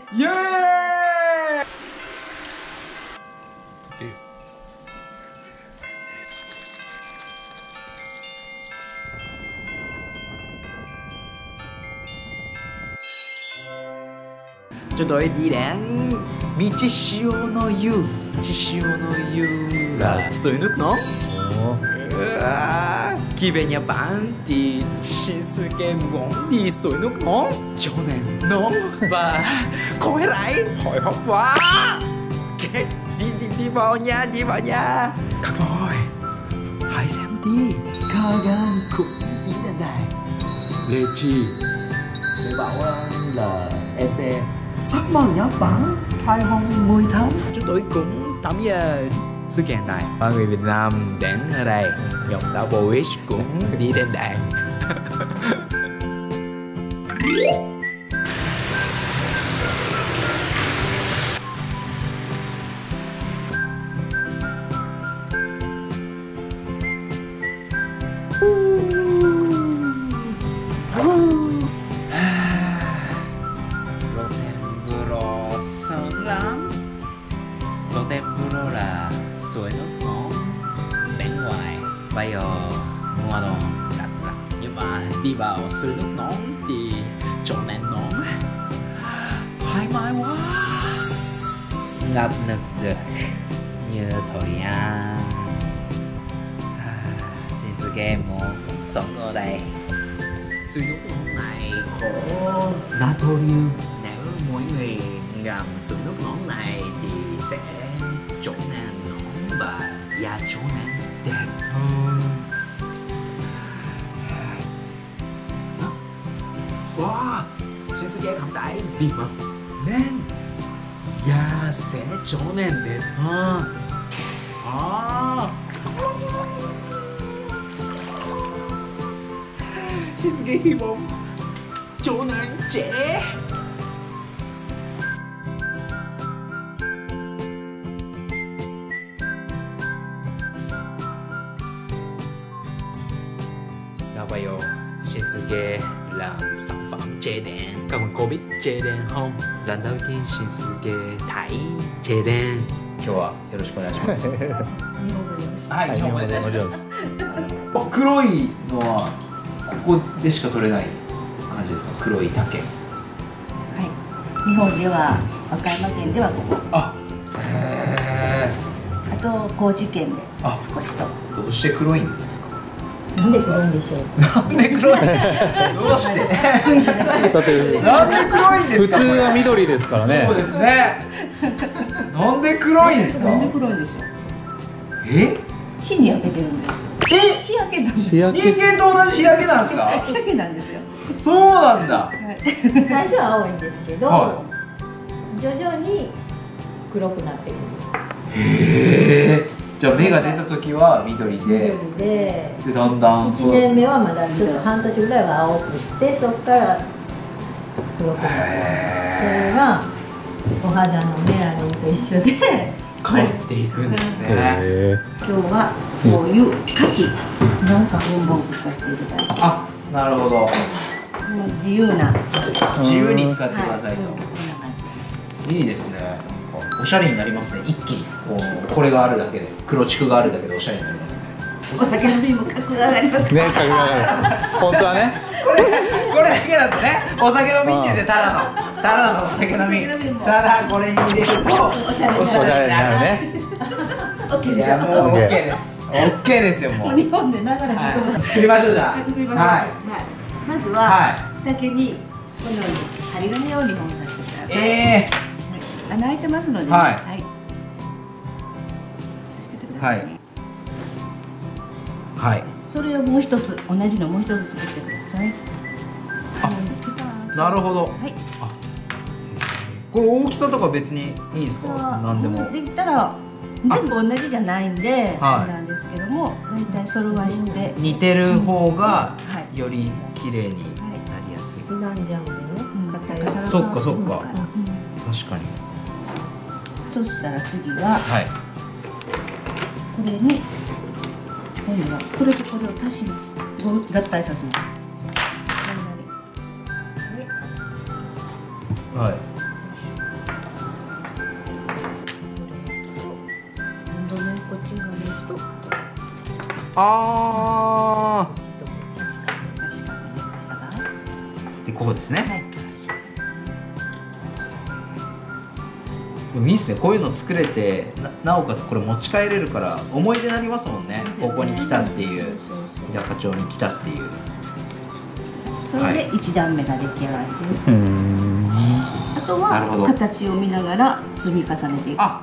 イエーイ。Chúng tôi đi đến Mi Chi Siêu no Yu. Chi Siêu no Yu là suối nước nóng. Khi về Nhật Bản thì Shinsuke muốn đi suối nước nóng cho nên nóng và khói rải hồi hộp quá. Okay, đi vào nha, đi vào nha. Các boy, hãy xem đi. Kagan cũng đi đến đây. Lê Chi, tôi bảo là em sẽ sắc màu Nhật Bản 2010 tháng. Chúng tôi cũng tham gia sự kiện này. Mọi người Việt Nam đến ở đây, nhóm Double Wish cũng đi đến đây. Rotenburo là suối nước nóng bên ngoài. Bây giờ mùa đông lạnh lạnh, nhưng mà đi vào suối nước nóng thì chỗ này nóng thoải mái quá, ngập nực được như thời gian. Shinsuke muốn sống ở đây. Suối nước nóng này có natrium. Nếu mỗi người ngâm suối nước nóng này thì sẽ chỗ nên nóng và da chỗ nên đẹp hơn. Wow, Shinsuke cảm thấy vì mật nên da sẽ trở nên đẹp hơn. Shinsuke hy vọng trở nên trẻ. Bây giờ Shinsuke làm sản phẩm chế đen. Các bạn có biết chế đen không? Lần đầu tiên Shinsuke thấy chế đen. 今日はよろしくお願いします。はい、日本語でお願いします。黒いのはここでしか取れない感じですか？黒い竹。はい。 日本では和歌山県ではここ。 あ、へえ。 あと高知県で少しと。 どうして黒いんですか？ なんで黒いんでしょう。 なんで黒い？どうして？ クイズです。 なんで黒いんですか？ 普通は緑ですからね。 そうですね。なんで黒いんですか？ なんで黒いんでしょう。火に焼けてるんですよ。日焼けなんです。 人間と同じ日焼けなんですか？ 日焼けなんですよ。 そうなんだ。 最初は青いんですけど、徐々に黒くなってくる。 へえ。じゃあ芽が出た時は緑で、でだんだん 1年目はまだちょっと半年ぐらいは青くってそこから黒くなってそれがお肌のメラニンと一緒で変わっていくんですね。 今日はこういう牡蠣なんかボンボン使っていただいて、 あ、なるほど。 もう自由な自由に使ってくださいと。 こんな感じ。 いいですね。おしゃれになりますね。一気にこれがあるだけで、黒竹があるだけでおしゃれになりますね。 お酒飲みも格が上がりますね、格が上がる。本当はね。 これだけだとね、お酒飲みんですよ。ただのお酒飲み。ただこれに入れるとおしゃれおしゃれになるね。 オッケーいですよ。 やもうオッケーです。オッケーですよもう。 日本でながらに作りましょうじゃあ。 作りましょう。 はい。 まずは竹にこのように針金を2本刺してください。穴開いてますので、 はい。 刺しててくださいね。 はい。 それをもう一つ同じのもう一つ作ってください。 なるほど。 はい。 これ大きさとか別にいいですか？なんでも。 できたら全部同じじゃないんではいなんですけども、だいたいそれはして似てる方がより綺麗になりやすい。 なんじゃんでね。硬い。 そっかそっか。確かに。 そしたら次ははい。 これに今度はこれとこれを足します。合体させます。 はい。 あ確かに出ましたが、 ーでこうですね、 はい、 でもいいっすね、こういうの作れて なおかつこれ持ち帰れるから思い出になりますもんね。ここに来たっていう、日高町に来たっていう。 それで1段目が出来上がりです。 うんあとなるほどは形を見ながら積み重ねていく。 あ、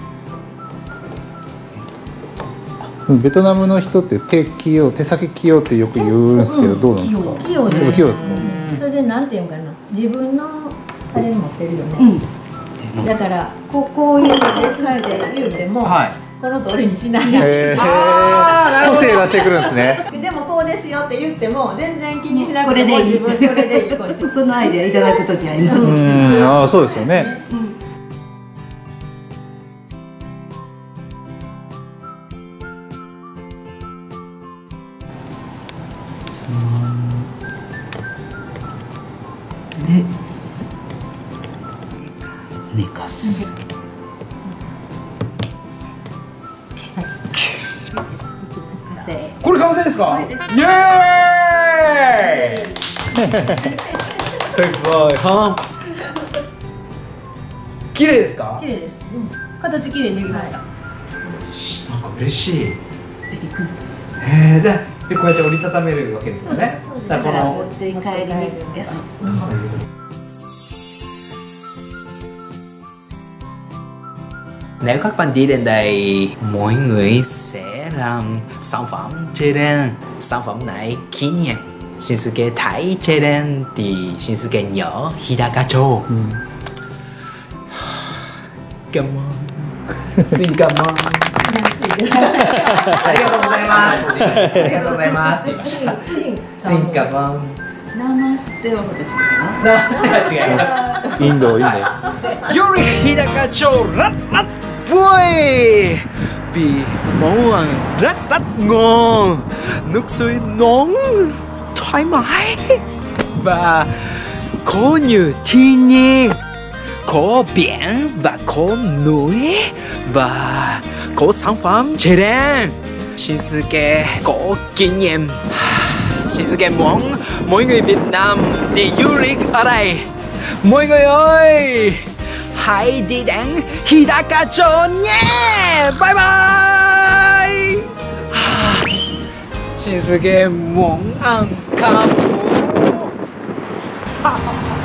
ベトナムの人って手先器用ってよく言うんですけど、どうなんですか？ 器用ね。 器用ですか？ それでなんていうのかな、自分のあれ持ってるよね。だからこういうのですって言うても、 はい、 この通りにしない。 個性出してくるんですね。 でもこうですよって言っても全然気にしなこくてもれでいい。 自分それでいい。こっちそのアイデアいただくときあります。 ああ、そうですよね。 で寝かす。 完成。 これ完成ですか？ 完成ですイエーイ綺麗ですか？ 綺麗です。形綺麗にできました。 なんか嬉しい。 ベリーグッでこうやって折りたためるわけですよね。 ド。だから持って帰りに安い。 Nếu các bạn đi đến đây, mọi người sẽ làm sản phẩm chơi đen. Sản phẩm này kỷ niệm Shinsuke Thái chơi đen thì Shinsuke nhớ Hidakacho. Cảm ơn. Xin cảm ơn. ありがとうございます。ありがとうございます。Xin cảm ơn. ナマステはまた違うかな。 ナマステは違います。 インド。 Yuri Hidakacho rất rất vui vì món ăn rất rất ngon, nước suối nóng thoải mái và có nhiều thiên nhiên, có biển và có núi và có sản phẩm chế đen. Shinsuke có kinh nghiệm. Shinsuke muốn mọi người Việt Nam đi du lịch ở đây. Mọi người ơi, hãy đi đến Hidakacho nhé. Bye bye. Shinsuke muốn ăn cá mú.